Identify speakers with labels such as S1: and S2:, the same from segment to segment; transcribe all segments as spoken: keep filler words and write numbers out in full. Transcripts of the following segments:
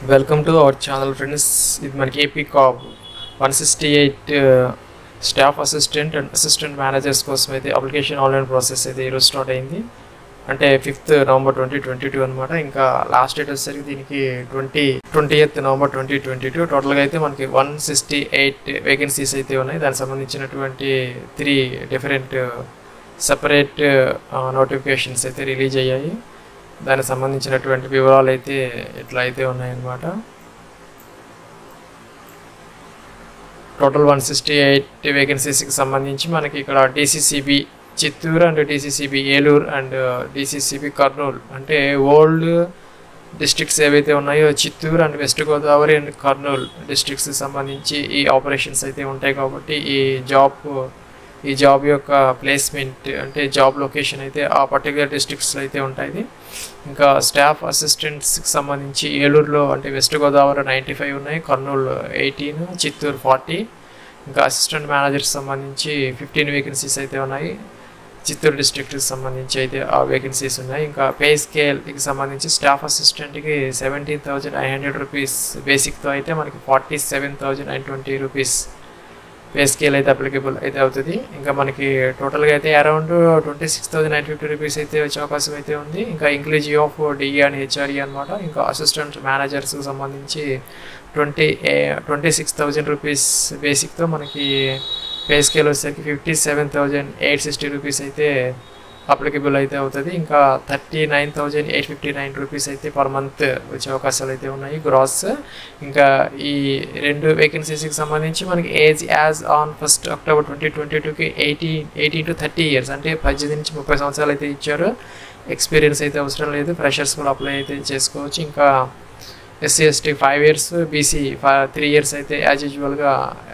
S1: Welcome to our channel friends. ఇది మనకి APCOB one sixty eight staff assistant and assistant managers కోసం అయితే application online process అయితే ఈరోజు స్టార్ట్ అయింది. అంటే fifth November twenty twenty two అనమాట. ఇంకా లాస్ట్ డేట్ వచ్చేసరికి దీనికి twenty twenty eighth November twenty twenty two టోటల్గా అయితే మనకి వన్ సిక్స్టీ ఎయిట్ వేకెన్సీస్ అయితే ఉన్నాయి. దానికి సంబంధించినటువంటి త్రీ డిఫరెంట్ సపరేట్ నోటిఫికేషన్స్ అయితే రిలీజ్ అయ్యాయి. దానికి సంబంధించినటువంటి వివరాలు అయితే ఇట్లా అయితే ఉన్నాయన్నమాట. టోటల్ వన్ సిక్స్టీ ఎయిట్ వేకెన్సీస్కి సంబంధించి మనకి ఇక్కడ DCCB Chittoor and DCCB Eluru and DCCB Kurnool, అంటే ఓల్డ్ డిస్ట్రిక్ట్స్ ఏవైతే ఉన్నాయో Chittoor and west Godavari and Kurnool డిస్ట్రిక్ట్స్కి సంబంధించి ఈ ఆపరేషన్స్ అయితే ఉంటాయి. కాబట్టి ఈ జాబ్ ఈ జాబ్ యొక్క ప్లేస్మెంట్ అంటే జాబ్ లొకేషన్ అయితే ఆ పర్టికులర్ డిస్ట్రిక్ట్స్లో అయితే ఉంటుంది. ఇంకా స్టాఫ్ అసిస్టెంట్స్కి సంబంధించి ఏలూరులో అంటే వెస్ట్ గోదావరి నైంటీ ఫైవ్ ఉన్నాయి, కర్నూలు ఎయిటీన్, చిత్తూరు ఫార్టీ. ఇంకా అసిస్టెంట్ మేనేజర్కి సంబంధించి ఫిఫ్టీన్ వేకెన్సీస్ అయితే ఉన్నాయి. చిత్తూరు డిస్ట్రిక్ట్కి సంబంధించి అయితే ఆ వేకెన్సీస్ ఉన్నాయి. ఇంకా పే స్కేల్కి సంబంధించి స్టాఫ్ అసిస్టెంట్కి seventeen thousand nine hundred rupees బేసిక్తో అయితే మనకి forty seven thousand nine twenty rupees pay scale అయితే అప్లికేబుల్ అయితే అవుతుంది. ఇంకా మనకి టోటల్గా అయితే around twenty six thousand nine fifty rupees అయితే వచ్చే అవకాశం అయితే ఉంది. ఇంకా inclusive of DA and HRA అనమాట. ఇంకా అసిస్టెంట్ మేనేజర్స్కి సంబంధించి twenty twenty six thousand rupees బేసిక్తో మనకి పే స్కేల్ వచ్చేసరికి fifty seven thousand eight sixty rupees అయితే అప్లికేబుల్ అయితే అవుతుంది. ఇంకా thirty nine thousand eight fifty nine rupees అయితే పర్ మంత్ వచ్చే అవకాశాలు అయితే ఉన్నాయి గ్రాస్. ఇంకా ఈ రెండు వేకెన్సీస్కి సంబంధించి మనకి age as on first October twenty twenty టూకి eighteen eighteen to thirty years అంటే పద్దెనిమిది నుంచి ముప్పై సంవత్సరాలు అయితే ఇచ్చారు. ఎక్స్పీరియన్స్ అయితే అవసరం లేదు, ఫ్రెషర్స్ కూడా అప్లై అయితే చేసుకోవచ్చు. ఇంకా SC ST five years, BC five three years అయితే యాజ్ యూజువల్గా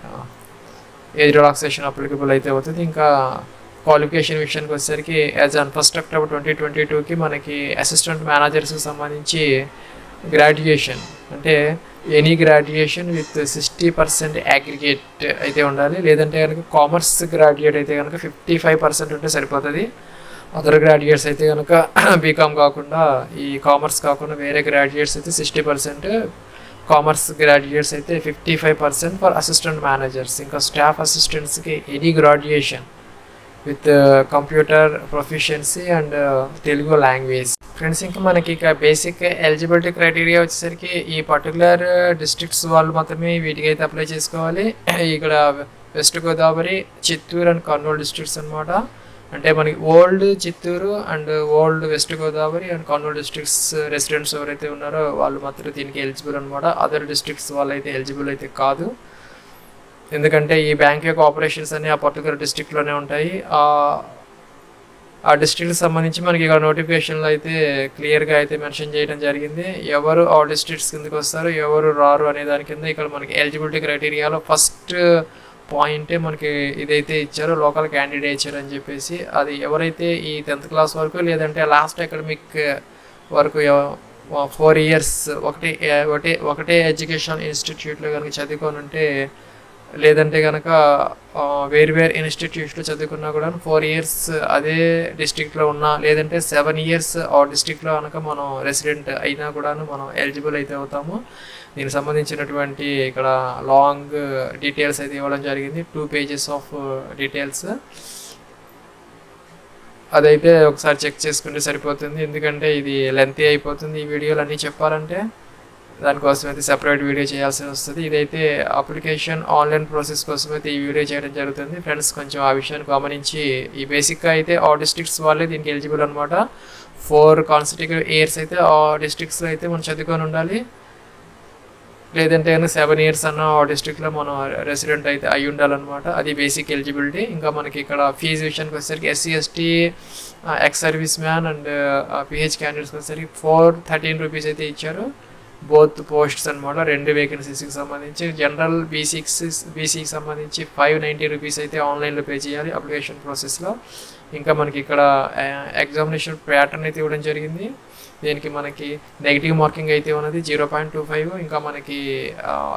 S1: ఏజ్ రిలాక్సేషన్ అప్లికేబుల్ అయితే అవుతుంది. ఇంకా క్వాలిఫికేషన్ విషయానికి వచ్చేసరికి as on first October twenty twenty టూకి మనకి అసిస్టెంట్ మేనేజర్స్కి సంబంధించి గ్రాడ్యుయేషన్ అంటే any graduation with sixty percent aggregate అయితే ఉండాలి. లేదంటే కనుక కామర్స్ గ్రాడ్యుయేట్ అయితే కనుక ఫిఫ్టీ ఫైవ్ పర్సెంట్ ఉంటే సరిపోతుంది. అదర్ గ్రాడ్యుయేట్స్ అయితే కనుక బీకామ్ కాకుండా ఈ కామర్స్ కాకుండా వేరే గ్రాడ్యుయేట్స్ అయితే సిక్స్టీ పర్సెంట్, కామర్స్ గ్రాడ్యుయేట్స్ అయితే fifty five percent for assistant managers. ఇంకా స్టాఫ్ అసిస్టెంట్స్కి any graduation with computer proficiency and Telugu language. Friends, ఇంకా మనకి ఇక బేసిక్ ఎలిజిబిలిటీ క్రైటీరియా వచ్చేసరికి ఈ పర్టికులర్ డిస్ట్రిక్ట్స్ వాళ్ళు మాత్రమే వీటికి అయితే అప్లై చేసుకోవాలి. ఇక్కడ west Godavari, Chittoor and Kurnool districts అనమాట. అంటే మనకి old Chittoor and old west Godavari and Kurnool districts residents ఎవరైతే ఉన్నారో వాళ్ళు మాత్రం దీనికి ఎలిజిబుల్ అనమాట. అదర్ డిస్ట్రిక్ట్స్ వాళ్ళు అయితే ఎలిజిబుల్ అయితే కాదు. ఎందుకంటే ఈ బ్యాంక్ యొక్క ఆపరేషన్స్ అన్ని ఆ పర్టికులర్ డిస్ట్రిక్ట్లోనే ఉంటాయి. ఆ డిస్ట్రిక్ట్కి సంబంధించి మనకి ఇక్కడ నోటిఫికేషన్లో అయితే క్లియర్గా అయితే మెన్షన్ చేయడం జరిగింది. ఎవరు ఆ డిస్ట్రిక్ట్స్ కిందకి వస్తారు, ఎవరు రారు అనే దాని కింద ఇక్కడ మనకి ఎలిజిబిలిటీ క్రైటీరియాలో ఫస్ట్ పాయింటే మనకి ఇదైతే ఇచ్చారు, లోకల్ క్యాండిడేచర్ అని చెప్పేసి. అది ఎవరైతే ఈ టెన్త్ క్లాస్ వరకు లేదంటే లాస్ట్ అకాడమిక్ వరకు ఫోర్ ఇయర్స్ ఒకటి ఒకటే ఒకటే ఎడ్యుకేషనల్ ఇన్స్టిట్యూట్లో కనుక చదువుకొని ఉంటే, లేదంటే కనుక వేరు వేరు ఇన్స్టిట్యూట్స్లో చదువుకున్నా కూడా ఫోర్ ఇయర్స్ అదే డిస్ట్రిక్ట్లో ఉన్నా, లేదంటే సెవెన్ ఇయర్స్ ఆ డిస్ట్రిక్ట్లో కనుక మనం రెసిడెంట్ అయినా కూడా మనం ఎలిజిబుల్ అయితే అవుతాము. దీనికి సంబంధించినటువంటి ఇక్కడ లాంగ్ డీటెయిల్స్ అయితే ఇవ్వడం జరిగింది, టూ పేజెస్ ఆఫ్ డీటెయిల్స్. అదైతే ఒకసారి చెక్ చేసుకుంటే సరిపోతుంది, ఎందుకంటే ఇది లెంతీ అయిపోతుంది ఈ వీడియోలు అన్నీ చెప్పాలంటే. దానికోసం అయితే సెపరేట్ వీడియో చేయాల్సి వస్తుంది. ఇదైతే అప్లికేషన్ ఆన్లైన్ ప్రాసెస్ కోసం అయితే ఈ వీడియో చేయడం జరుగుతుంది. ఫ్రెండ్స్, కొంచెం ఆ విషయాన్ని గమనించి ఈ బేసిక్గా అయితే ఆ డిస్ట్రిక్ట్స్ వాళ్ళే దీనికి ఎలిజిబుల్ అనమాట. ఫోర్ కాన్సిక్యూటివ్ ఇయర్స్ అయితే ఆ డిస్ట్రిక్ట్స్లో అయితే మనం చదువుకొని ఉండాలి. లేదంటే కనుక సెవెన్ ఇయర్స్ అన్న ఆ డిస్ట్రిక్ట్లో మనం రెసిడెంట్ అయితే అయి ఉండాలన్నమాట. అది బేసిక్ ఎలిజిబిలిటీ. ఇంకా మనకి ఇక్కడ ఫీజు విషయానికి వచ్చేసరికి SC ST ex serviceman and PH క్యాండిడేట్స్కి వచ్చేసరికి ఫోర్ థర్టీన్ రూపీస్ అయితే ఇచ్చారు. బోత్ పోస్ట్స్ అనమాట, రెండు వేకెన్సీస్కి సంబంధించి. జనరల్ బీసీకి బీసీకి సంబంధించి ఫైవ్ నైంటీ రూపీస్ అయితే ఆన్లైన్లో పే చేయాలి అప్లికేషన్ ప్రాసెస్లో. ఇంకా మనకి ఇక్కడ ఎగ్జామినేషన్ ప్యాటర్న్ అయితే ఇవ్వడం జరిగింది. దీనికి మనకి నెగిటివ్ మార్కింగ్ అయితే ఉన్నది జీరో పాయింట్ టూ ఫైవ్. ఇంకా మనకి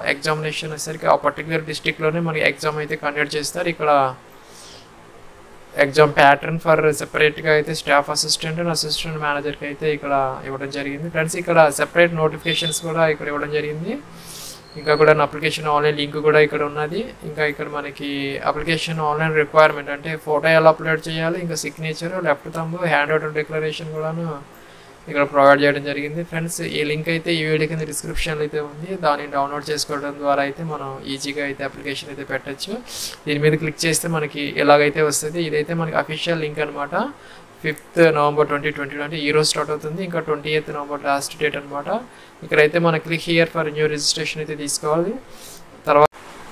S1: ఎగ్జామినేషన్ వచ్చేసరికి ఆ పర్టికులర్ డిస్ట్రిక్ట్లోనే మనకి ఎగ్జామ్ అయితే కండక్ట్ చేస్తారు. ఇక్కడ ఎగ్జామ్ ప్యాటర్న్ ఫర్ సెపరేట్గా అయితే స్టాఫ్ అసిస్టెంట్ అండ్ అసిస్టెంట్ మేనేజర్కి అయితే ఇక్కడ ఇవ్వడం జరిగింది ఫ్రెండ్స్. ఇక్కడ సెపరేట్ నోటిఫికేషన్స్ కూడా ఇక్కడ ఇవ్వడం జరిగింది. ఇంకా కూడా అప్లికేషన్ ఆన్లైన్ లింక్ కూడా ఇక్కడ ఉన్నది. ఇంకా ఇక్కడ మనకి అప్లికేషన్ ఆన్లైన్ రిక్వైర్మెంట్ అంటే ఫోటో ఎలా అప్లోడ్ చేయాలి, ఇంకా signature, left thumb, hand out declaration కూడాను ఇక్కడ ప్రొవైడ్ చేయడం జరిగింది ఫ్రెండ్స్. ఈ లింక్ అయితే ఈ వీడియో కింద డిస్క్రిప్షన్లో అయితే ఉంది. దాన్ని డౌన్లోడ్ చేసుకోవడం ద్వారా అయితే మనం ఈజీగా అయితే అప్లికేషన్ అయితే పెట్టచ్చు. దీని మీద క్లిక్ చేస్తే మనకి ఎలాగైతే వస్తుంది. ఇదైతే మనకి అఫీషియల్ లింక్ అనమాట. ఫిఫ్త్ నవంబర్ ట్వంటీ ట్వంటీ అంటే ఈ రోజు స్టార్ట్ అవుతుంది. ఇంకా twenty eighth November last date అనమాట. ఇక్కడైతే మన click here for new registration అయితే తీసుకోవాలి. తర్వాత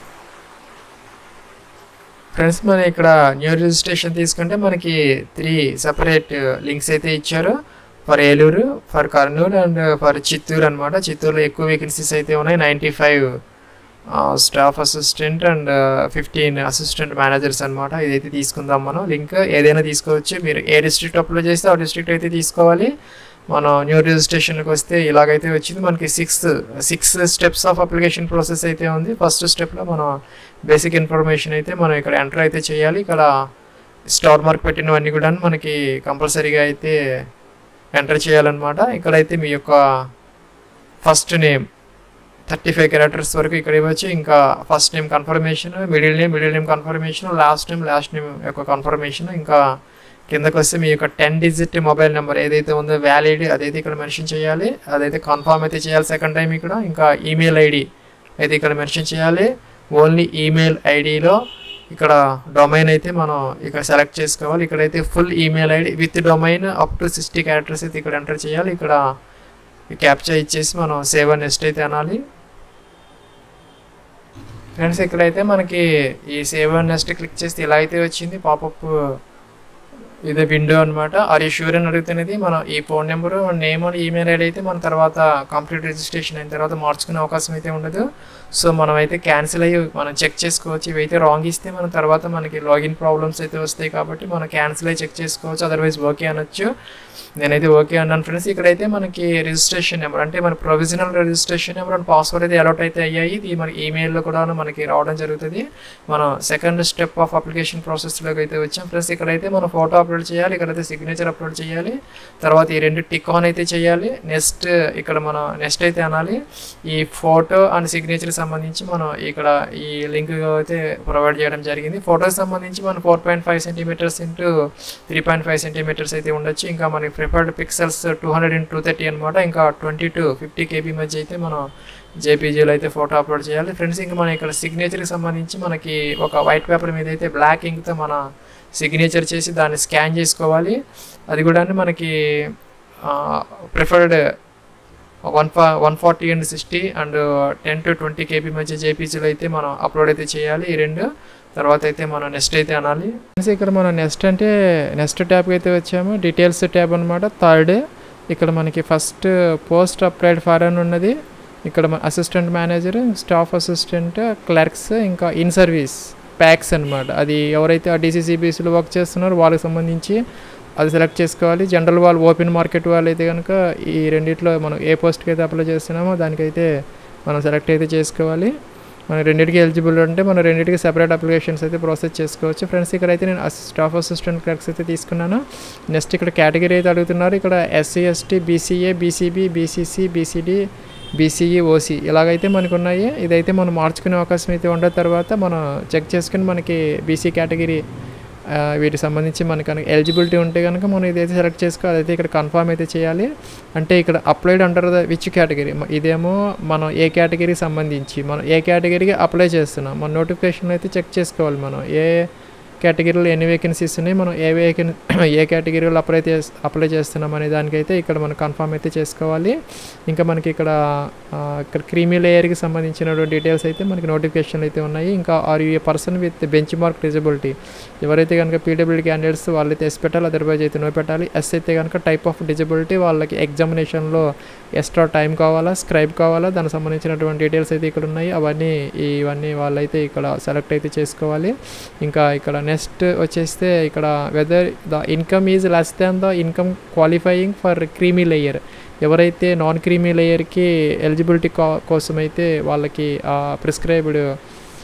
S1: ఫ్రెండ్స్ మన ఇక్కడ న్యూ రిజిస్ట్రేషన్ తీసుకుంటే మనకి త్రీ సెపరేట్ లింక్స్ అయితే ఇచ్చారు. For Eluru, for Kurnool and for Chittoor అనమాట. చిత్తూరులో ఎక్కువ వేకెన్సీస్ అయితే ఉన్నాయి. Ninety five staff assistant and fifteen assistant managers అనమాట. ఇదైతే తీసుకుందాం మనం. లింక్ ఏదైనా తీసుకోవచ్చు. మీరు ఏ డిస్ట్రిక్ట్ అప్లై చేస్తే ఆ డిస్ట్రిక్ట్ అయితే తీసుకోవాలి. మనం న్యూ రిజిస్ట్రేషన్కి వస్తే ఇలాగైతే వచ్చింది. మనకి six six steps of application process అయితే ఉంది. ఫస్ట్ స్టెప్లో మనం బేసిక్ ఇన్ఫర్మేషన్ అయితే మనం ఇక్కడ ఎంటర్ అయితే చేయాలి. ఇక్కడ స్టార్ మార్క్ పెట్టినవన్నీ కూడా మనకి కంపల్సరీగా అయితే ఎంటర్ చేయాలన్నమాట. ఇక్కడైతే మీ యొక్క first name thirty five characters వరకు ఇక్కడ ఇవ్వచ్చు. ఇంకా first name confirmation, middle name middle name confirmation, last name last name యొక్క కన్ఫర్మేషన్. ఇంకా కిందకు వస్తే మీ యొక్క టెన్ డిజిట్ మొబైల్ నెంబర్ ఏదైతే ఉందో వ్యాలిడ్ అదైతే ఇక్కడ మెన్షన్ చేయాలి. అదైతే కన్ఫర్మ్ అయితే చేయాలి సెకండ్ టైం ఇక్కడ. ఇంకా ఈమెయిల్ ఐడి అయితే ఇక్కడ మెన్షన్ చేయాలి. ఓన్లీ ఈమెయిల్ ఐడిలో ఇక్కడ డొమైన్ అయితే మనం ఇక్కడ సెలెక్ట్ చేసుకోవాలి. ఇక్కడైతే full email ID with domain up to sixty characters అయితే ఇక్కడ ఎంటర్ చేయాలి. ఇక్కడ క్యాప్చా ఇచ్చేసి మనం సేవ్ అండ్ నెక్స్ట్ అయితే అనాలి ఫ్రెండ్స్. ఇక్కడైతే మనకి ఈ సేవ్ అండ్ నెక్స్ట్ క్లిక్ చేస్తే ఇలా అయితే వచ్చింది పాపప్. ఇదే విండో అనమాట. ఆర్ యూ ష్యూర్ అని అడుగుతున్నది. మనం ఈ ఫోన్ నెంబరు నేమ్ అని ఈమెయిల్ ఐడి అయితే మన తర్వాత కంప్లీట్ రిజిస్ట్రేషన్ అయిన తర్వాత మార్చుకునే అవకాశం అయితే ఉండదు. సో మనం అయితే క్యాన్సిల్ అయ్యి మనం చెక్ చేసుకోవచ్చు. ఇవైతే రాంగ్ ఇస్తే మన తర్వాత మనకి లాగిన్ ప్రాబ్లమ్స్ అయితే వస్తాయి కాబట్టి మనం క్యాన్సిల్ అయ్యి చెక్ చేసుకోవచ్చు. అదర్వైజ్ ఓకే అనొచ్చు. నేనైతే ఓకే అన్నాను ఫ్రెండ్స్. ఇక్కడైతే మనకి రిజిస్ట్రేషన్ నెంబర్ అంటే మన provisional registration number and password అయితే అలౌట్ అయితే అయ్యాయి. ఇది మనకి ఈమెయిల్లో కూడా మనకి రావడం జరుగుతుంది. మనం సెకండ్ స్టెప్ ఆఫ్ అప్లికేషన్ ప్రాసెస్లోకి అయితే వచ్చాం ఫ్రెండ్స్. ఇక్కడైతే మనం ఫోటో అప్లోడ్ చేయాలి. ఇక్కడైతే సిగ్నేచర్ అప్లోడ్ చేయాలి. తర్వాత ఈ రెండు టిక్ ఆన్ అయితే చేయాలి. నెక్స్ట్ ఇక్కడ మనం నెక్స్ట్ అయితే అనాలి. ఈ ఫోటో అండ్ సిగ్నేచర్ సంబంధించి మనం ఇక్కడ ఈ లింక్ అయితే ప్రొవైడ్ చేయడం జరిగింది. ఫోటోకి సంబంధించి మనం four point five centimetres into three point five centimetres అయితే ఉండొచ్చు. ఇంకా మనకి preferred pixels two hundred into two thirty అనమాట. ఇంకా ట్వంటీ టు ఫిఫ్టీ కేబీ మధ్య అయితే మనం జేపీజీలో అయితే ఫోటో అప్లోడ్ చేయాలి ఫ్రెండ్స్. ఇంకా మనం ఇక్కడ సిగ్నేచర్కి సంబంధించి మనకి ఒక వైట్ పేపర్ మీద అయితే బ్లాక్ ఇంక్తో మన సిగ్నేచర్ చేసి దాన్ని స్కాన్ చేసుకోవాలి. అది కూడా మనకి ప్రిఫర్డ్ వన్ ఫా one forty and sixty and ten to twenty KB మధ్య జేపీజీలో అయితే మనం అప్లోడ్ అయితే చేయాలి. ఈ రెండు తర్వాత అయితే మనం నెక్స్ట్ అయితే అనాలి. ఇక్కడ మనం నెక్స్ట్ అంటే నెక్స్ట్ ట్యాబ్కి అయితే వచ్చాము. డీటెయిల్స్ ట్యాబ్ అనమాట. థర్డ్ ఇక్కడ మనకి ఫస్ట్ పోస్ట్ అప్లైడ్ ఫార్ అని ఉన్నది. ఇక్కడ assistant manager, staff assistant, clerks, ఇంకా ఇన్ సర్వీస్ ప్యాక్స్ అనమాట. అది ఎవరైతే ఆ డీసీసీబీసీలో వర్క్ చేస్తున్నారో వాళ్ళకి సంబంధించి అది సెలెక్ట్ చేసుకోవాలి. జనరల్ వాళ్ళు ఓపెన్ మార్కెట్ వాళ్ళు అయితే కనుక ఈ రెండిట్లో మనం ఏ పోస్ట్కి అయితే అప్లై చేస్తున్నామో దానికైతే మనం సెలెక్ట్ అయితే చేసుకోవాలి. మనం రెండింటికి ఎలిజిబుల్ అంటే మనం రెండింటికి సెపరేట్ అప్లికేషన్స్ అయితే ప్రాసెస్ చేసుకోవచ్చు ఫ్రెండ్స్. ఇక్కడైతే నేను స్టాఫ్ అసిస్టెంట్ క్లర్క్స్ అయితే తీసుకున్నాను. నెక్స్ట్ ఇక్కడ కేటగిరీ అయితే అడుగుతున్నారు. ఇక్కడ SC, ST, BCA, BCB, BCC, BCD, BCE, OC ఇలాగైతే మనకు ఉన్నాయి. ఇదైతే మనం మార్చుకునే అవకాశం అయితే ఉన్న తర్వాత మనం చెక్ చేసుకుని మనకి బీసీ కేటగిరీ వీటికి సంబంధించి మనకు ఎలిజిబిలిటీ ఉంటే కనుక మనం ఇదైతే సెలెక్ట్ చేసుకోవాలి. అదైతే ఇక్కడ కన్ఫర్మ్ అయితే చేయాలి. అంటే ఇక్కడ అప్లైడ్ అంటారు ద విచ్ కేటగిరీ. ఇదేమో మనం ఏ కేటగిరీకి సంబంధించి మనం ఏ కేటగిరీకి అప్లై చేస్తున్నాం. మన నోటిఫికేషన్ అయితే చెక్ చేసుకోవాలి. మనం ఏ కేటగిరీలో ఎన్ని వేకెన్సీస్ ఉన్నాయి, మనం ఏ వేకెన్ ఏ కేటగిరీలో అప్లై అప్లై చేస్తున్నాం అనే దానికైతే ఇక్కడ మనం కన్ఫర్మ్ అయితే చేసుకోవాలి. ఇంకా మనకి ఇక్కడ ఇక్కడ క్రీమీ లేయర్కి సంబంధించిన డీటెయిల్స్ అయితే మనకి నోటిఫికేషన్లు అయితే ఉన్నాయి. ఇంకా are you a person with benchmark disability, ఎవరైతే కనుక పీడబ్ల్యూడీ క్యాండిడేట్స్ వాళ్ళైతే ఎస్ పెట్టాలి, అదర్వైజ్ అయితే నో పెట్టాలి. ఎస్ అయితే కనుక టైప్ ఆఫ్ డిజబిలిటీ, వాళ్ళకి ఎగ్జామినేషన్లో ఎక్స్ట్రా టైం కావాలా, స్క్రైబ్ కావాలా, దానికి సంబంధించినటువంటి డీటెయిల్స్ అయితే ఇక్కడ ఉన్నాయి. అవన్నీ ఇవన్నీ వాళ్ళైతే ఇక్కడ సెలెక్ట్ అయితే చేసుకోవాలి. ఇంకా ఇక్కడ నెక్స్ట్ వచ్చేస్తే ఇక్కడ whether the income is less than the income qualifying for creamy layer, ఎవరైతే నాన్ క్రీమీ లేయర్కి ఎలిజిబిలిటీ కోసం అయితే వాళ్ళకి ప్రిస్క్రైబ్డ్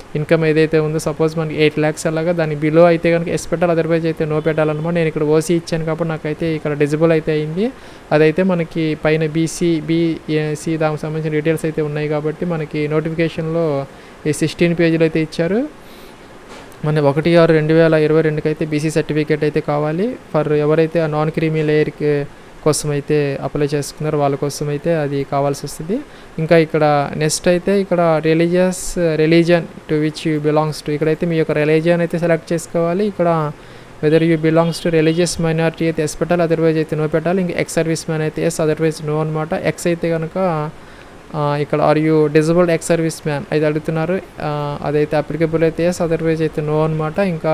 S1: ఇన్కమ్ ఏదైతే ఉందో సపోజ్ మనకి ఎయిట్ ల్యాక్స్ అలాగా దాని బిలో అయితే కనుక ఎస్ పెట్టాలి, అదర్వైజ్ అయితే నో పెట్టాలన్నమాట. నేను ఇక్కడ ఓసీ ఇచ్చాను కాబట్టి నాకైతే ఇక్కడ డిజిబుల్ అయితే అయింది. అదైతే మనకి పైన బీసీ బీసీ దానికి సంబంధించిన డీటెయిల్స్ అయితే ఉన్నాయి కాబట్టి మనకి నోటిఫికేషన్లో ఈ సిక్స్టీన్ పేజీలు అయితే ఇచ్చారు. మన ఒకటి ఆరు రెండు వేల ఇరవై రెండుకి అయితే బీసీ సర్టిఫికేట్ అయితే కావాలి ఫర్ ఎవరైతే ఆ నాన్ క్రీమీ లేయర్కి కోసం అయితే అప్లై చేసుకున్నారో వాళ్ళ కోసం అయితే అది కావాల్సి వస్తుంది. ఇంకా ఇక్కడ నెక్స్ట్ అయితే ఇక్కడ religious religion to which you belongs to, ఇక్కడైతే మీ యొక్క రిలీజియన్ అయితే సెలెక్ట్ చేసుకోవాలి. ఇక్కడ whether you belongs to religious minority అయితే ఎస్ పెట్టాలి, అదర్వైజ్ అయితే నో పెట్టాలి. ఇంకా ఎక్స్ సర్వీస్ మ్యాన్ అయితే ఎస్, అదర్వైజ్ నో అనమాట. ఎక్స్ అయితే కనుక ఇక్కడ are you disabled ex serviceman అయితే అడుగుతున్నారు, అదైతే అప్లికబుల్ అయితే ఎస్, అదర్వైజ్ అయితే నో అనమాట. ఇంకా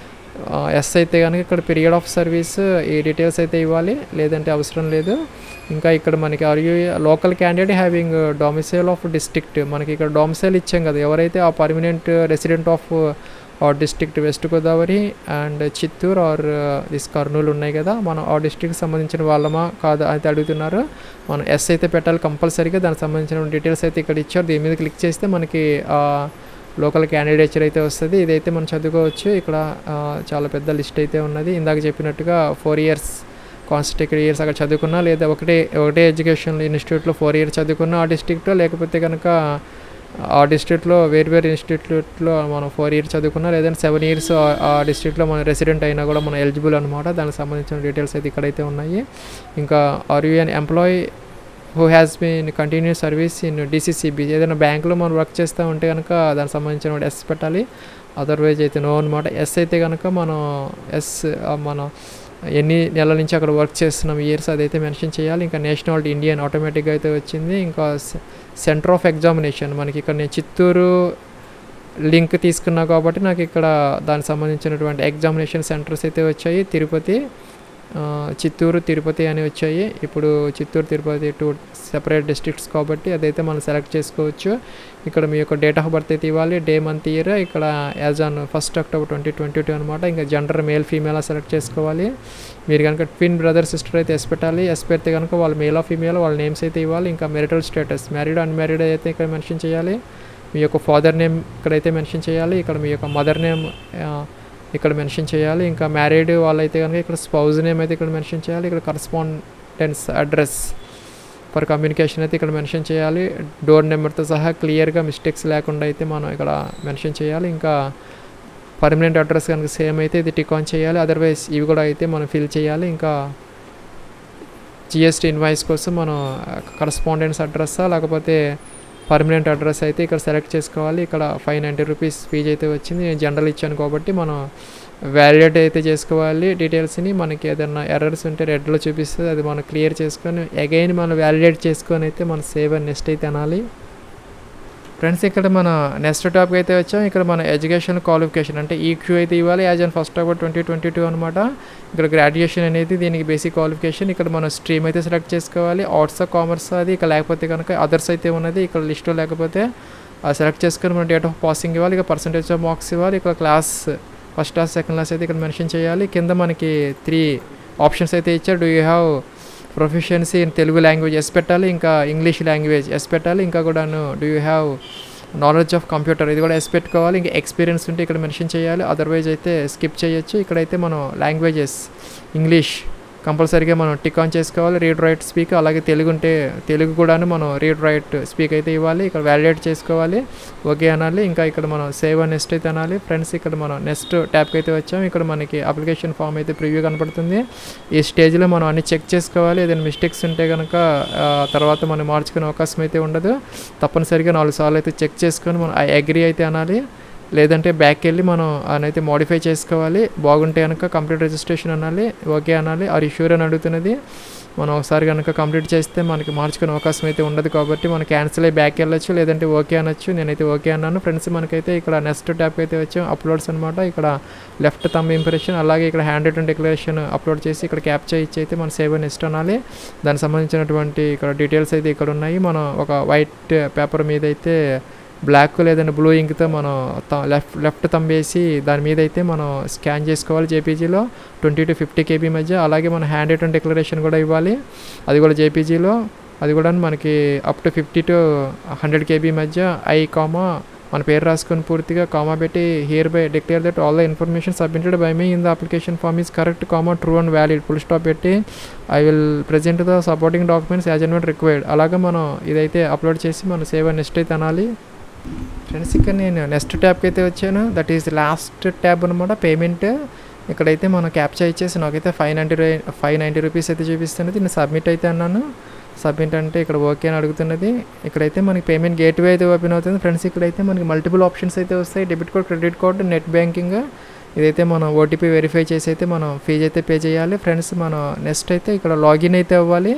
S1: ఎస్ అయితే కనుక ఇక్కడ పీరియడ్ ఆఫ్ సర్వీస్ ఈ డీటెయిల్స్ అయితే ఇవ్వాలి, లేదంటే అవసరం లేదు. ఇంకా ఇక్కడ మనకి are you local candidate having domicile of district, మనకి ఇక్కడ డొమిసైల్ ఇచ్చాం కదా, ఎవరైతే ఆ permanent resident of our district west Godavari and Chittoor or this Kurnool ఉన్నాయి కదా, మనం ఆ డిస్ట్రిక్ట్కి సంబంధించిన వాళ్ళమా కాదా అయితే అడుగుతున్నారు. మనం ఎస్ అయితే పెట్టాలి కంపల్సరీగా, దానికి సంబంధించిన డీటెయిల్స్ అయితే ఇక్కడ ఇచ్చారు. దీని మీద క్లిక్ చేస్తే మనకి లోకల్ క్యాండిడేచర్ అయితే వస్తుంది. ఇదైతే మనం చదువుకోవచ్చు. ఇక్కడ చాలా పెద్ద లిస్ట్ అయితే ఉన్నది. ఇందాక చెప్పినట్టుగా ఫోర్ ఇయర్స్ కాన్స్టిట్యూటెడ్ ఇయర్స్ అక్కడ చదువుకున్నా, లేదా ఒకటే ఒకటే ఎడ్యుకేషన్ ఇన్స్టిట్యూట్లో ఫోర్ ఇయర్స్ చదువుకున్నా ఆ డిస్ట్రిక్ట్లో, లేకపోతే కనుక ఆ డిస్ట్రిక్ట్లో వేరు వేరు ఇన్స్టిట్యూట్లో మనం ఫోర్ ఇయర్స్ చదువుకున్నా, లేదంటే సెవెన్ ఇయర్స్ ఆ డిస్ట్రిక్ట్లో మనం రెసిడెంట్ అయినా కూడా మనం ఎలిజిబుల్ అనమాట. దానికి సంబంధించిన డీటెయిల్స్ అయితే ఇక్కడైతే ఉన్నాయి. ఇంకా are you an employee who has been continuous service in DCCB, ఏదైనా బ్యాంకులో మనం వర్క్ చేస్తూ ఉంటే కనుక దానికి సంబంధించిన ఎస్ పెట్టాలి, అదర్వైజ్ అయితే నో అనమాట. ఎస్ అయితే కనుక మనం ఎస్ మనం ఎన్ని నెలల నుంచి అక్కడ వర్క్ చేస్తున్నాం ఇయర్స్ అదైతే మెన్షన్ చేయాలి. ఇంకా నేషనాలిటీ ఇండియన్ ఆటోమేటిక్గా అయితే వచ్చింది. ఇంకా సెంటర్ ఆఫ్ ఎగ్జామినేషన్ మనకి ఇక్కడ నేను చిత్తూరు లింక్ తీసుకున్నా కాబట్టి నాకు ఇక్కడ దానికి సంబంధించినటువంటి ఎగ్జామినేషన్ సెంటర్స్ అయితే వచ్చాయి. తిరుపతి, చిత్తూరు, తిరుపతి అని వచ్చాయి. ఇప్పుడు Chittoor Tirupati two separate districts కాబట్టి అదైతే మనం సెలెక్ట్ చేసుకోవచ్చు. ఇక్కడ మీ యొక్క డేట్ ఆఫ్ బర్త్ అయితే ఇవ్వాలి, డే మంత్ ఇయర్, ఇక్కడ as on first October twenty twenty two అనమాట. ఇంకా జెండర్ మేల్ ఫీమేల్ సెలెక్ట్ చేసుకోవాలి. మీరు కనుక ట్విన్ బ్రదర్ సిస్టర్ అయితే ఎస్ పెట్టాలి, ఎస్ పెడితే కనుక వాళ్ళు మేల్ ఆఫ్ ఫీమేల్ వాళ్ళ నేమ్స్ అయితే ఇవ్వాలి. ఇంకా మెరిటల్ స్టేటస్ మ్యారీడ్ అన్మ్యారీడ్ అయితే ఇక్కడ మెన్షన్ చేయాలి. మీ యొక్క ఫాదర్ నేమ్ ఇక్కడైతే మెన్షన్ చేయాలి. ఇక్కడ మీ యొక్క మదర్ నేమ్ ఇక్కడ మెన్షన్ చేయాలి. ఇంకా మ్యారీడ్ వాళ్ళైతే కనుక ఇక్కడ స్పౌజ్ నేమ్ అయితే ఇక్కడ మెన్షన్ చేయాలి. ఇక్కడ కరస్పాండెన్స్ అడ్రస్ ఫర్ కమ్యూనికేషన్ అయితే ఇక్కడ మెన్షన్ చేయాలి. డోర్ నెంబర్తో సహా క్లియర్గా మిస్టేక్స్ లేకుండా అయితే మనం ఇక్కడ మెన్షన్ చేయాలి. ఇంకా పర్మనెంట్ అడ్రస్ కనుక సేమ్ అయితే ఇది టిక్ ఆన్ చేయాలి, అదర్వైజ్ ఇవి కూడా అయితే మనం ఫిల్ చేయాలి. ఇంకా జిఎస్టీ ఇన్వాయిస్ కోసం మనం కరస్పాండెన్స్ అడ్రస్సా లేకపోతే పర్మనెంట్ అడ్రస్ అయితే ఇక్కడ సెలెక్ట్ చేసుకోవాలి. ఇక్కడ ఫైవ్ నైంటీ రూపీస్ ఫీజ్ అయితే వచ్చింది, నేను జనరల్ ఇచ్చాను కాబట్టి మనం వ్యాలిడేట్ అయితే చేసుకోవాలి డీటెయిల్స్ని. మనకి ఏదైనా ఎర్రర్స్ ఉంటే రెడ్లో చూపిస్తుంది, అది మనం క్లియర్ చేసుకొని అగైన్ మనం వ్యాలిడేట్ చేసుకొని అయితే మనం సేవ్ అండ్ నెక్స్ట్ అయితే అనాలి. ఫ్రెండ్స్ ఇక్కడ మన నెక్స్ట్ టాపిక్ అయితే వచ్చాం. ఇక్కడ మన ఎడ్యుకేషన్ క్వాలిఫికేషన్ అంటే ఈక్యూ అయితే ఇవ్వాలి as on first October twenty twenty two అనమాట. ఇక్కడ గ్రాడ్యుయేషన్ అనేది దీనికి బేసిక్ క్వాలిఫికేషన్. ఇక్కడ మన స్ట్రీమ్ అయితే సెలెక్ట్ చేసుకోవాలి, ఆర్ట్స్ కామర్స్ అది, ఇక లేకపోతే కనుక అదర్స్ అయితే ఉన్నది ఇక్కడ లిస్ట్లో, లేకపోతే సెలెక్ట్ చేసుకొని మన డేట్ ఆఫ్ పాసింగ్ ఇవ్వాలి. ఇక పర్సంటేజ్ ఆఫ్ మార్క్స్ ఇవ్వాలి. ఇక్కడ class first class second class అయితే ఇక్కడ మెన్షన్ చేయాలి. కింద మనకి త్రీ ఆప్షన్స్ అయితే ఇచ్చారు. Do you have proficiency in Telugu language yes పెట్టాలి, ఇంకా ఇంగ్లీష్ లాంగ్వేజ్ ఎస్ పెట్టాలి, ఇంకా కూడాను do you have knowledge of computer ఇది కూడా ఎస్ పెట్టుకోవాలి. ఇంకా ఎక్స్పీరియన్స్ ఉంటే ఇక్కడ మెన్షన్ చేయాలి, అదర్వైజ్ అయితే స్కిప్ చేయొచ్చు. ఇక్కడైతే మనం లాంగ్వేజెస్ ఇంగ్లీష్ కంపల్సరీగా మనం టిక్ ఆన్ చేసుకోవాలి. రీడ్ రైట్ స్పీక్, అలాగే తెలుగు ఉంటే తెలుగు కూడాను మనం రీడ్ రైట్ స్పీక్ అయితే ఇవ్వాలి. ఇక్కడ వ్యాలిడేట్ చేసుకోవాలి, ఓకే అనాలి. ఇంకా ఇక్కడ మనం సేవ్ అండ్ నెక్స్ట్ అయితే అనాలి. ఫ్రెండ్స్ ఇక్కడ మనం నెక్స్ట్ ట్యాప్కి అయితే వచ్చాం. ఇక్కడ మనకి అప్లికేషన్ ఫామ్ అయితే ప్రివ్యూ కనపడుతుంది. ఈ స్టేజ్లో మనం అన్ని చెక్ చేసుకోవాలి. ఏదైనా మిస్టేక్స్ ఉంటే కనుక తర్వాత మనం మార్చుకునే అవకాశం అయితే ఉండదు. తప్పనిసరిగా నాలుగు సార్లు అయితే చెక్ చేసుకొని మనం ఐ అగ్రీ అయితే అనాలి, లేదంటే బ్యాక్ వెళ్ళి మనం అయితే మోడిఫై చేసుకోవాలి. బాగుంటే కనుక కంప్లీట్ రిజిస్ట్రేషన్ అనాలి, ఓకే అనాలి. ఆర్ యు ష్యూర్ అని అడుగుతున్నది. మనం ఒకసారి కనుక కంప్లీట్ చేస్తే మనకి మార్చుకునే అవకాశం అయితే ఉండదు కాబట్టి మనం క్యాన్సిల్ అయ్యి బ్యాక్ వెళ్ళొచ్చు, లేదంటే ఓకే అనొచ్చు. నేనైతే ఓకే అన్నాను. ఫ్రెండ్స్ మనకైతే ఇక్కడ నెక్స్ట్ ట్యాప్ అయితే వచ్చాం, అప్లోడ్స్ అనమాట. ఇక్కడ లెఫ్ట్ థంబ్ ఇంప్రెషన్, అలాగే ఇక్కడ హ్యాండ్ రిటన్ డిక్లరేషన్ అప్లోడ్ చేసి ఇక్కడ క్యాప్చర్ ఇచ్చి అయితే మనం సేవ్ నెక్స్ట్ అనాలి. దానికి సంబంధించినటువంటి ఇక్కడ డీటెయిల్స్ అయితే ఇక్కడ ఉన్నాయి. మనం ఒక వైట్ పేపర్ మీద అయితే బ్లాక్ లేదంటే బ్లూ ఇంక్తో మనం లెఫ్ట్ లెఫ్ట్ తంబేసి దాని మీద అయితే మనం స్కాన్ చేసుకోవాలి జేపీజీలో ట్వంటీ టు ఫిఫ్టీ కేబీ మధ్య. అలాగే మన హ్యాండ్ రిటన్ డిక్లరేషన్ కూడా ఇవ్వాలి, అది కూడా జేపీజీలో, అది కూడా మనకి up to fifty to hundred KB మధ్య ఐ కామా మన పేరు రాసుకొని పూర్తిగా కామా పెట్టి hereby declare that all the information submitted by me in the application form is correct comma true and valid full stop పెట్టి I will present the supporting documents as and required. అలాగా మనం ఇదైతే upload చేసి మనం save and next అయితే అనాలి. Friends ఇక్కడ నేను నెక్స్ట్ ట్యాబ్కి అయితే వచ్చాను. దట్ ఈస్ లాస్ట్ ట్యాబ్ అనమాట, పేమెంట్. ఇక్కడైతే మనం క్యాప్చర్ ఇచ్చేసి నాకైతే five ninety five ninety rupees అయితే చూపిస్తున్నది. నేను సబ్మిట్ అయితే అన్నాను. సబ్మిట్ అంటే ఇక్కడ ఓకే అని అడుగుతున్నది. ఇక్కడైతే మనకి పేమెంట్ గేట్వే అయితే ఓపెన్ అవుతుంది. ఫ్రెండ్స్ ఇక్కడైతే మనకి మల్టిపుల్ ఆప్షన్స్ అయితే వస్తాయి. Debit card, credit card, net banking. ఇదైతే మనం ఓటీపీ వెరిఫై చేసి అయితే మనం ఫీజ్ అయితే పే చేయాలి. ఫ్రెండ్స్ మనం నెక్స్ట్ అయితే ఇక్కడ లాగిన్ అయితే అవ్వాలి.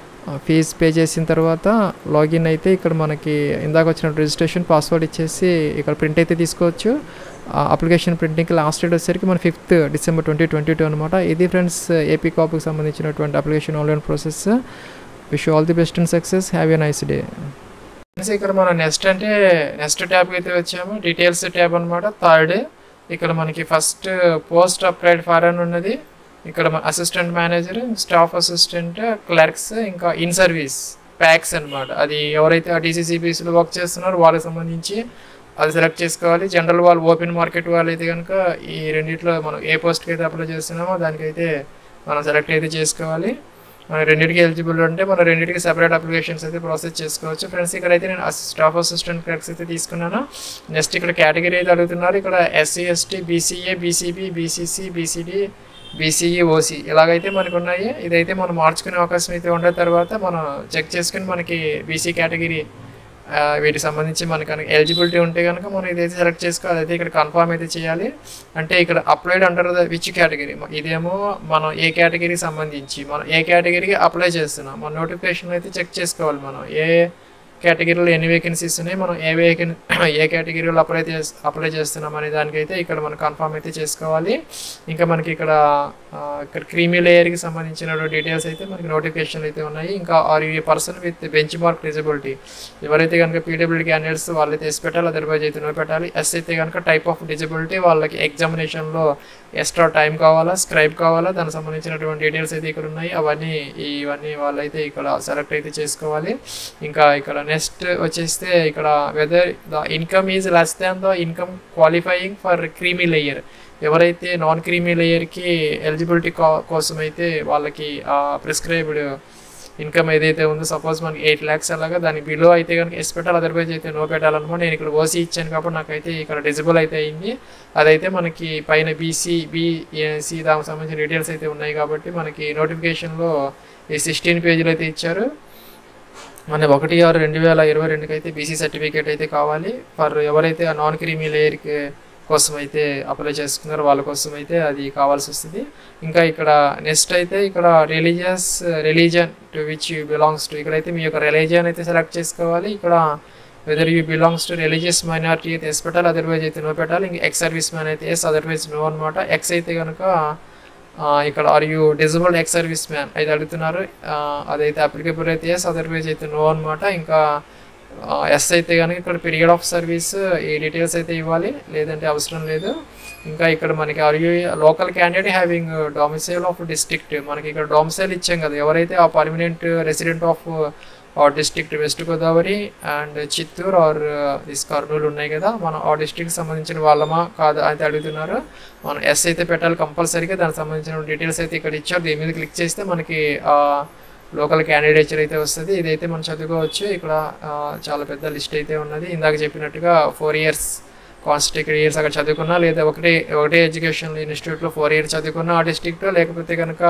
S1: ఫీజ్ పే చేసిన తర్వాత లాగిన్ అయితే ఇక్కడ మనకి ఇందాక వచ్చిన రిజిస్ట్రేషన్ పాస్వర్డ్ ఇచ్చేసి ఇక్కడ ప్రింట్ అయితే తీసుకోవచ్చు. అప్లికేషన్ ప్రింటింగ్కి లాస్ట్ డేట్ వచ్చేసరికి మన fifth December twenty twenty two అనమాట. ఇది ఫ్రెండ్స్ ఏపీకాబ్కి సంబంధించినటువంటి application online process. Wish all the best and success. Have a nice day. ఇక్కడ మనం నెక్స్ట్ అంటే నెక్స్ట్ ట్యాబ్కి అయితే వచ్చాము. డీటెయిల్స్ ట్యాబ్ అనమాట, థర్డ్. ఇక్కడ మనకి ఫస్ట్ పోస్ట్ అప్లైడ్ ఫార్ అని ఉన్నది. ఇక్కడ assistant manager, staff assistant, clerks, ఇంకా ఇన్ సర్వీస్ ప్యాక్స్ అనమాట. అది ఎవరైతే ఆ టీసీసీబీస్లో వర్క్ చేస్తున్నారో వాళ్ళకి సంబంధించి అది సెలెక్ట్ చేసుకోవాలి. జనరల్ వాళ్ళు, ఓపెన్ మార్కెట్ వాళ్ళు అయితే కనుక ఈ రెండింటిలో మనం ఏ పోస్ట్కి అయితే అప్లై చేస్తున్నామో దానికైతే మనం సెలెక్ట్ అయితే చేసుకోవాలి. మన రెండింటికి ఎలిజిబుల్ అంటే మనం రెండింటికి సెపరేట్ అప్లికేషన్స్ అయితే ప్రాసెస్ చేసుకోవచ్చు. ఫ్రెండ్స్ ఇక్కడైతే నేను స్టాఫ్ అసిస్టెంట్ క్లర్క్స్ అయితే తీసుకున్నాను. నెక్స్ట్ ఇక్కడ కేటగిరీ అయితే అడుగుతున్నారు. ఇక్కడ SC, ST, BCA, BCB, BCC, BCD, BCE, OC ఇలాగైతే మనకు ఉన్నాయి. ఇదైతే మనం మార్చుకునే అవకాశం అయితే ఉండే తర్వాత మనం చెక్ చేసుకుని మనకి బీసీ కేటగిరీ వీటికి సంబంధించి మనకు ఎలిజిబిలిటీ ఉంటే కనుక మనం ఇదైతే సెలెక్ట్ చేసుకోవాలి. అయితే ఇక్కడ కన్ఫర్మ్ అయితే చేయాలి. అంటే ఇక్కడ applied under the which category, ఇదేమో మనం ఏ కేటగిరీకి సంబంధించి మనం ఏ కేటగిరీకి అప్లై చేస్తున్నాం. మన నోటిఫికేషన్ అయితే చెక్ చేసుకోవాలి. మనం ఏ కేటగిరీలో ఎన్ని వేకెన్సీస్ ఉన్నాయి, మనం ఏ వేకెన్ ఏ కేటగిరీలో అప్లై చేసి అప్లై చేస్తున్నాం అనే దానికైతే ఇక్కడ మనం కన్ఫర్మ్ అయితే చేసుకోవాలి. ఇంకా మనకి ఇక్కడ ఇక్కడ క్రీమీ లేయర్కి సంబంధించిన డీటెయిల్స్ అయితే మనకి నోటిఫికేషన్ అయితే ఉన్నాయి. ఇంకా are you a person with benchmark disability, ఎవరైతే కనుక పీడబ్ల్యూడీ క్యాండిడేట్స్ వాళ్ళైతే ఎస్ పెట్టాలి, అదర్వైజ్ అయితే నో పెట్టాలి. ఎస్ అయితే కనుక టైప్ ఆఫ్ డిజబిలిటీ, వాళ్ళకి ఎగ్జామినేషన్లో ఎక్స్ట్రా టైం కావాలా, స్క్రైబ్ కావాలా, దానికి సంబంధించినటువంటి డీటెయిల్స్ అయితే ఇక్కడ ఉన్నాయి. అవన్నీ ఇవన్నీ వాళ్ళైతే ఇక్కడ సెలెక్ట్ అయితే చేసుకోవాలి. ఇంకా ఇక్కడ నెక్స్ట్ వచ్చేస్తే ఇక్కడ whether the income is less than the income qualifying for creamy layer, ఎవరైతే నాన్ క్రీమీ లేయర్కి ఎలిజిబిలిటీ కోసం అయితే వాళ్ళకి ప్రిస్క్రైబ్డ్ ఇన్కమ్ ఏదైతే ఉందో, సపోజ్ మనకి ఎయిట్ ల్యాక్స్ అలాగా దాని బిలో అయితే కనుక ఎస్ పెట్టాలి, అదర్వైజ్ అయితే నో పెట్టాలన్నమాట. నేను ఇక్కడ ఓసీ ఇచ్చాను కాబట్టి నాకైతే ఇక్కడ డిజబుల్ అయితే అయింది. అదైతే మనకి పైన బీసీ, బీసీ దానికి సంబంధించిన డీటెయిల్స్ అయితే ఉన్నాయి కాబట్టి మనకి నోటిఫికేషన్లో ఈ సిక్స్టీన్ పేజీలు అయితే ఇచ్చారు. మన ఒకటి ఆరు రెండు వేల ఇరవై రెండుకి అయితే బీసీ సర్టిఫికేట్ అయితే కావాలి. ఫర్ ఎవరైతే ఆ నాన్ క్రీమీ లేయర్కి కోసం అయితే అప్లై చేసుకున్నారో వాళ్ళ కోసం అయితే అది కావాల్సి వస్తుంది. ఇంకా ఇక్కడ నెక్స్ట్ అయితే ఇక్కడ religious religion to which you belongs to, ఇక్కడైతే మీ యొక్క రిలీజియన్ అయితే సెలెక్ట్ చేసుకోవాలి. ఇక్కడ whether you belongs to religious minority అయితే ఎస్ పెట్టాలి, అదర్వైజ్ అయితే నో పెట్టాలి. ఇంకా ఎక్స్ సర్వీస్ మ్యాన్ అయితే ఎస్, అదర్వైజ్ నో అనమాట. ఎక్స్ అయితే కనుక ఇక్కడ are you disabled ex serviceman అయితే అడుగుతున్నారు, అదైతే అప్లికేబుల్ అయితే ఎస్, అదర్వైజ్ అయితే నో అనమాట. ఇంకా ఎస్ అయితే కనుక ఇక్కడ పీరియడ్ ఆఫ్ సర్వీస్ ఈ డీటెయిల్స్ అయితే ఇవ్వాలి, లేదంటే అవసరం లేదు. ఇంకా ఇక్కడ మనకి are you local candidate having domicile of district, మనకి ఇక్కడ డొమిసైల్ ఇచ్చాం కదా, ఎవరైతే ఆ పర్మనెంట్ రెసిడెంట్ ఆఫ్ ఆ district west Godavari and Chittoor or this Kurnool ఉన్నాయి కదా, మనం ఆ డిస్ట్రిక్ట్కి సంబంధించిన వాళ్ళమా కాదా అయితే అడుగుతున్నారు. మనం ఎస్ అయితే పెట్టాలి కంపల్సరీగా. దానికి సంబంధించిన డీటెయిల్స్ అయితే ఇక్కడ ఇచ్చారు. దీని మీద క్లిక్ చేస్తే మనకి లోకల్ క్యాండిడేచర్ అయితే వస్తుంది. ఇదైతే మనం చదువుకోవచ్చు. ఇక్కడ చాలా పెద్ద లిస్ట్ అయితే ఉన్నది. ఇందాక చెప్పినట్టుగా ఫోర్ ఇయర్స్ కాన్స్టిట్యూట్ ఇయర్స్ అక్కడ చదువుకున్నా, లేదా ఒకటే ఒకటే ఎడ్యుకేషన్ ఇన్స్టిట్యూట్లో ఫోర్ ఇయర్స్ చదువుకున్నా ఆ డిస్ట్రిక్ట్లో, లేకపోతే కనుక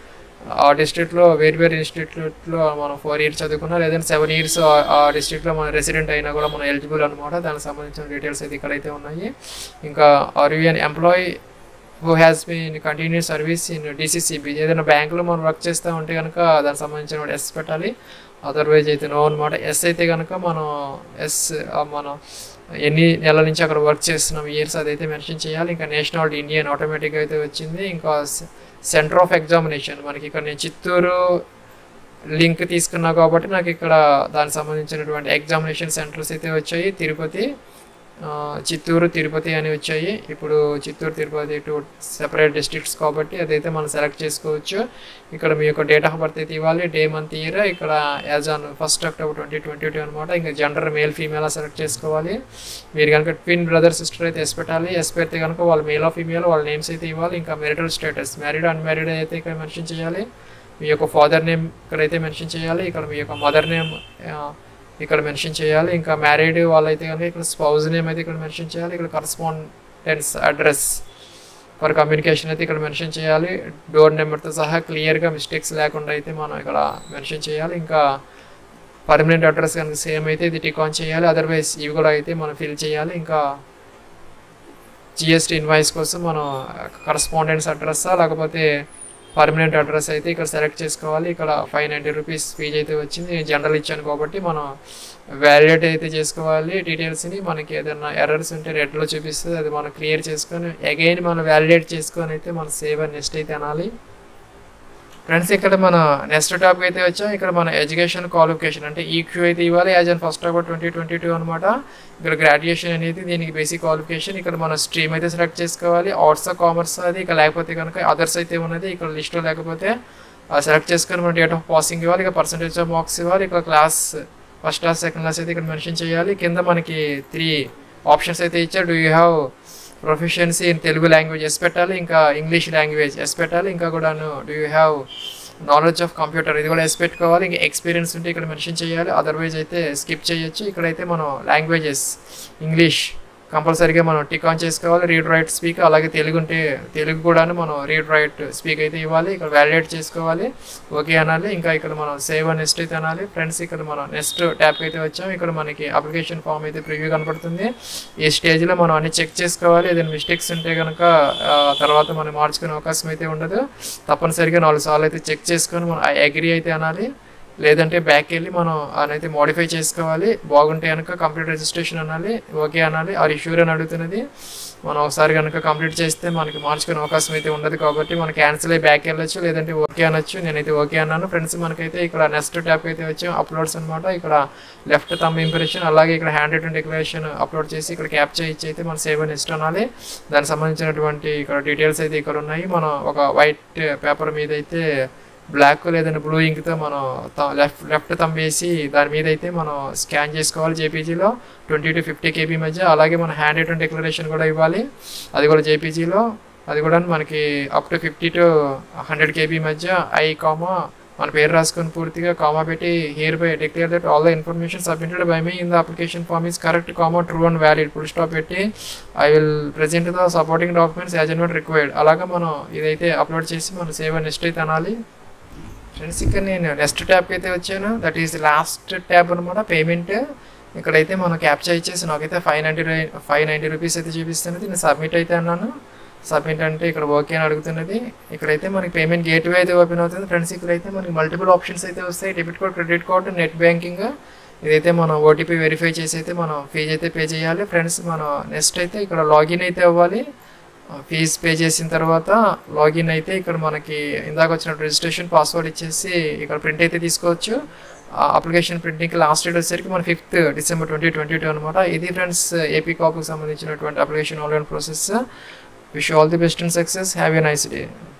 S1: ఆ డిస్ట్రిక్ట్లో వేరు వేరు ఇన్స్టిట్యూట్లో మనం ఫోర్ ఇయర్స్ చదువుకున్నా, లేదంటే సెవెన్ ఇయర్స్ ఆ డిస్ట్రిక్ట్లో మనం రెసిడెంట్ అయినా కూడా మనం ఎలిజిబుల్ అనమాట. దానికి సంబంధించిన డీటెయిల్స్ అయితే ఇక్కడైతే ఉన్నాయి. ఇంకా are you an employee who has been continuous service in DCCB, ఏదైనా బ్యాంకులో మనం వర్క్ చేస్తూ ఉంటే కనుక దానికి సంబంధించిన ఎస్ పెట్టాలి, అదర్వైజ్ అయితే నో అనమాట. ఎస్ అయితే కనుక మనం ఎస్ మనం ఎన్ని నెలల నుంచి అక్కడ వర్క్ చేస్తున్నాం ఇయర్స్ అదైతే మెన్షన్ చేయాలి. ఇంకా నేషనాలిటీ ఇండియన్ ఆటోమేటిక్గా అయితే వచ్చింది. ఇంకా సెంటర్ ఆఫ్ ఎగ్జామినేషన్, మనకి ఇక్కడ నేను చిత్తూరు లింక్ తీసుకున్నా కాబట్టి నాకు ఇక్కడ దానికి సంబంధించినటువంటి ఎగ్జామినేషన్ సెంటర్స్ అయితే వచ్చాయి. తిరుపతి చిత్తూరు తిరుపతి అని వచ్చాయి. ఇప్పుడు Chittoor Tirupati two separate districts కాబట్టి అదైతే మనం సెలెక్ట్ చేసుకోవచ్చు. ఇక్కడ మీ యొక్క డేట్ ఆఫ్ బర్త్ అయితే ఇవ్వాలి, డే మంత్ ఇయర్, ఇక్కడ as on first October twenty twenty two అనమాట. ఇంకా జెండర్ మేల్ ఫీమేల్ సెలెక్ట్ చేసుకోవాలి. మీరు కనుక ట్విన్ బ్రదర్ సిస్టర్ అయితే ఎస్ పెట్టాలి. ఎస్ పెడితే కనుక వాళ్ళు మేల్ ఆఫ్ ఫీమేల్ వాళ్ళ నేమ్స్ అయితే ఇవ్వాలి. ఇంకా మ్యారిటల్ స్టేటస్ మ్యారీడ్ అన్మ్యారీడ్ అయితే ఇక్కడ మెన్షన్ చేయాలి. మీ యొక్క ఫాదర్ నేమ్ ఇక్కడైతే మెన్షన్ చేయాలి. ఇక్కడ మీ యొక్క మదర్ నేమ్ ఇక్కడ మెన్షన్ చేయాలి. ఇంకా మ్యారీడ్ వాళ్ళైతే కనుక ఇక్కడ స్పౌజ్ నేమ్ అయితే ఇక్కడ మెన్షన్ చేయాలి. ఇక్కడ కరస్పాండెన్స్ అడ్రస్ ఫర్ కమ్యూనికేషన్ అయితే ఇక్కడ మెన్షన్ చేయాలి. డోర్ నెంబర్తో సహా క్లియర్గా మిస్టేక్స్ లేకుండా అయితే మనం ఇక్కడ మెన్షన్ చేయాలి. ఇంకా పర్మనెంట్ అడ్రస్ కనుక సేమ్ అయితే ఇది టిక్ ఆన్ చేయాలి. అదర్వైజ్ ఇవి కూడా అయితే మనం ఫిల్ చేయాలి. ఇంకా జిఎస్టీ ఇన్వాయిస్ కోసం మనం కరస్పాండెన్స్ అడ్రస్సా లేకపోతే పర్మనెంట్ అడ్రస్ అయితే ఇక్కడ సెలెక్ట్ చేసుకోవాలి. ఇక్కడ ఫైవ్ నైంటీ రూపీస్ ఫీజ్ అయితే వచ్చింది. జనరల్ ఇచ్చాను కాబట్టి మనం వ్యాలిడేట్ అయితే చేసుకోవాలి డీటెయిల్స్ని. మనకి ఏదైనా ఎర్రర్స్ ఉంటే రెడ్లో చూపిస్తుంది, అది మనం క్లియర్ చేసుకొని అగైన్ మనం వ్యాలిడేట్ చేసుకొని అయితే మనం సేవ్ అండ్ నెక్స్ట్ అయితే అనాలి. ఫ్రెండ్స్ ఇక్కడ మన నెక్స్ట్ టాపిక్ అయితే వచ్చాం. ఇక్కడ మన ఎడ్యుకేషన్ క్వాలిఫికేషన్ అంటే ఈక్యూ అయితే ఇవ్వాలి as and first October twenty twenty two అనమాట. ఇక్కడ గ్రాడ్యుయేషన్ అనేది దీనికి బేసిక్ క్వాలిఫికేషన్. ఇక్కడ మన స్ట్రీమ్ అయితే సెలెక్ట్ చేసుకోవాలి. ఆర్ట్స్ కామర్స్ అది ఇక లేకపోతే కనుక అదర్స్ అయితే ఉన్నది. ఇక్కడ లిస్ట్లో లేకపోతే సెలెక్ట్ చేసుకొని మన డేట్ ఆఫ్ పాసింగ్ ఇవ్వాలి. ఇక పర్సంటేజ్ ఆఫ్ మార్క్స్ ఇవ్వాలి. ఇక్కడ class first class second class అయితే ఇక్కడ మెన్షన్ చేయాలి. కింద మనకి త్రీ ఆప్షన్స్ అయితే ఇచ్చారు. Do you have proficiency in Telugu language yes పెట్టాలి. ఇంకా ఇంగ్లీష్ లాంగ్వేజ్ ఎస్ పెట్టాలి. ఇంకా కూడాను do you have knowledge of computer ఇది కూడా ఎస్ పెట్టుకోవాలి. ఇంకా ఎక్స్పీరియన్స్ ఉంటే ఇక్కడ మెన్షన్ చేయాలి. అదర్వైజ్ అయితే స్కిప్ చేయొచ్చు. ఇక్కడైతే మనం లాంగ్వేజెస్ ఇంగ్లీష్ కంపల్సరీగా మనం టిక్ ఆన్ చేసుకోవాలి. రీడ్ రైట్ స్పీక్ అలాగే తెలుగు ఉంటే తెలుగు కూడాను మనం రీడ్ రైట్ స్పీక్ అయితే ఇవ్వాలి. ఇక్కడ వ్యాలిడేట్ చేసుకోవాలి, ఓకే అనాలి. ఇంకా ఇక్కడ మనం సేవ్ అండ్ నెక్స్ట్ అయితే అనాలి. ఫ్రెండ్స్ ఇక్కడ మనం నెక్స్ట్ ట్యాప్కి అయితే వచ్చాం. ఇక్కడ మనకి అప్లికేషన్ ఫామ్ అయితే ప్రివ్యూ కనపడుతుంది. ఈ స్టేజ్లో మనం అన్ని చెక్ చేసుకోవాలి. ఏదైనా మిస్టేక్స్ ఉంటే కనుక తర్వాత మనం మార్చుకునే అవకాశం అయితే ఉండదు. తప్పనిసరిగా నాలుగు సార్లు అయితే చెక్ చేసుకొని మనం ఐ అగ్రీ అయితే అనాలి. లేదంటే బ్యాక్ వెళ్ళి మనం అయితే మోడిఫై చేసుకోవాలి. బాగుంటే కనుక కంప్లీట్ రిజిస్ట్రేషన్ అనాలి, ఓకే అనాలి. ఆర్ ఇష్యూర్ అని అడుగుతున్నది. మనం ఒకసారి కనుక కంప్లీట్ చేస్తే మనకి మార్చుకునే అవకాశం అయితే ఉండదు కాబట్టి మనం క్యాన్సిల్ అయ్యి బ్యాక్ వెళ్ళొచ్చు, లేదంటే ఓకే అనొచ్చు. నేనైతే ఓకే అన్నాను. ఫ్రెండ్స్ మనకైతే ఇక్కడ నెక్స్ట్ ట్యాప్ అయితే వచ్చాం అప్లోడ్స్ అనమాట. ఇక్కడ లెఫ్ట్ థంబ్ ఇంప్రెషన్ అలాగే ఇక్కడ హ్యాండ్ రిటన్ డిక్లరేషన్ అప్లోడ్ చేసి ఇక్కడ క్యాప్చర్ ఇచ్చి అయితే మనం సేవ్ అండ్ నెక్స్ట్ అనాలి. దానికి సంబంధించినటువంటి ఇక్కడ డీటెయిల్స్ అయితే ఇక్కడ ఉన్నాయి. మనం ఒక వైట్ పేపర్ మీద అయితే బ్లాక్ లేదంటే బ్లూ ఇంక్తో మనం లెఫ్ట్ లెఫ్ట్ థంబ్ వేసి దాని మీద అయితే మనం స్కాన్ చేసుకోవాలి జేపీజీలో ట్వంటీ టు ఫిఫ్టీ కేబీ మధ్య. అలాగే మన హ్యాండ్ రిటన్ డిక్లరేషన్ కూడా ఇవ్వాలి, అది కూడా జేపీజీలో. అది కూడా మనకి up to fifty to hundred KB మధ్య. ఐ కామా మన పేరు రాసుకొని పూర్తిగా కామా పెట్టి hereby declare that all the information submitted by me in the application form is correct comma true and valid full stop పెట్టి I will present the supporting documents as and what required. అలాగా మనం ఇదైతే upload చేసి మనం save and next అయితే అనాలి. Friends ఇక్కడ నేను నెక్స్ట్ ట్యాబ్కి అయితే వచ్చాను. దట్ ఈస్ లాస్ట్ ట్యాబ్ అనమాట, పేమెంట్. ఇక్కడైతే మనం క్యాప్చర్ ఇచ్చేసి నాకైతే five ninety five ninety rupees అయితే చూపిస్తున్నది. నేను సబ్మిట్ అయితే అన్నాను. సబ్మిట్ అంటే ఇక్కడ ఓకే అని అడుగుతున్నది. ఇక్కడైతే మనకి పేమెంట్ గేట్వే అయితే ఓపెన్ అవుతుంది. ఫ్రెండ్స్ ఇక్కడైతే మనకి మల్టిపుల్ ఆప్షన్స్ అయితే వస్తాయి. Debit card, credit card, net banking. ఇదైతే మనం ఓటీపీ వెరిఫై చేసి అయితే మనం ఫీజ్ అయితే పే చేయాలి. ఫ్రెండ్స్ మనం నెక్స్ట్ అయితే ఇక్కడ లాగిన్ అయితే అవ్వాలి. ఫీజ్ పే చేసిన తర్వాత లాగిన్ అయితే ఇక్కడ మనకి ఇందాక వచ్చిన రిజిస్ట్రేషన్ పాస్వర్డ్ ఇచ్చేసి ఇక్కడ ప్రింట్ అయితే తీసుకోవచ్చు. అప్లికేషన్ ప్రింటింగ్కి లాస్ట్ డేట్ వచ్చేసరికి మన fifth December twenty twenty two అనమాట. ఇది ఫ్రెండ్స్ ఏపీకాబ్కి సంబంధించినటువంటి application online process. Wish all the best and success. Have a nice day.